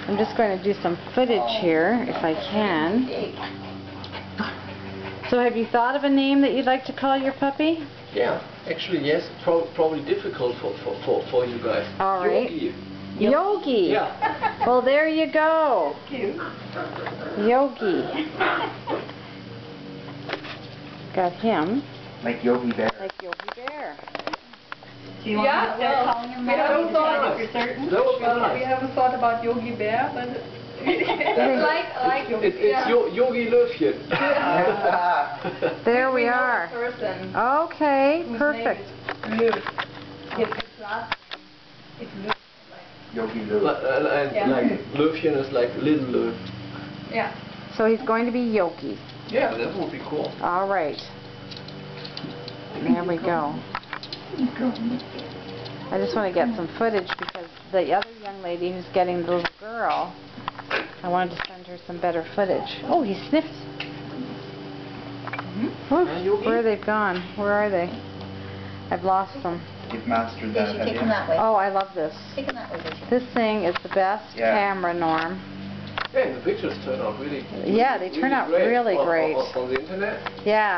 I'm just going to do some footage here, if I can. So have you thought of a name that you'd like to call your puppy? Yeah, actually yes, probably difficult for you guys. All right. Yogi. Yogi. Yeah. Well, there you go. Yogi. Got him. Like Yogi Bear. Like Yogi Bear. Do you want me to start calling him now? that would be nice. If you're certain? That would be Well, nice. we haven't thought about Yogi Bear, but it's like Yogi It's Bear. Yogi Löwchen. There we know are. the person Okay, whose perfect. name is Löw. His last is Löw. Yogi Löw. And Yeah. like Löwchen is like little Löw. Yeah. So he's going to be Yogi. Yeah, that would be cool. All right. There we go. I just want to get some footage because the other young lady who's getting the little girl, I wanted to send her some better footage. Oh, he sniffed. Oof, where they've gone? Where are they? I've lost them. You've mastered They that, should have take you? him that way. Oh, I love this. Take him that way, Richard. This thing is the best Yeah. camera, Norm. Yeah, the pictures turn out really. Yeah, they turn out really great. On the internet. Yeah.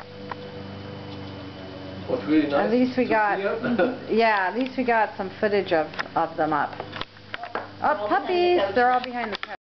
What's really nice. At least we to got, see it. yeah, at least we got some footage of them up. Oh, puppies! They're all behind the couch.